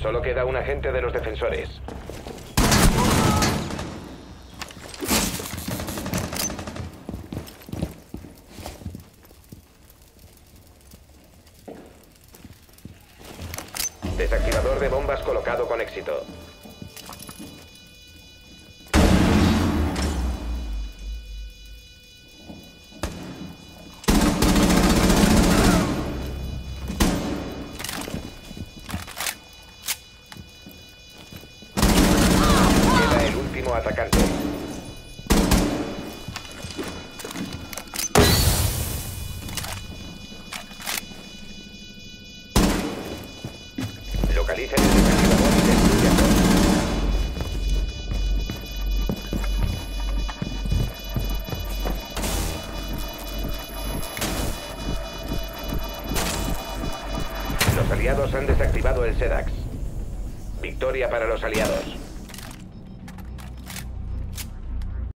Solo queda un agente de los defensores. Desactivador de bombas colocado con éxito. Queda el último atacante. Localicen el desactivador y destruyanlo. Los aliados han desactivado el SEDAX. Victoria para los aliados.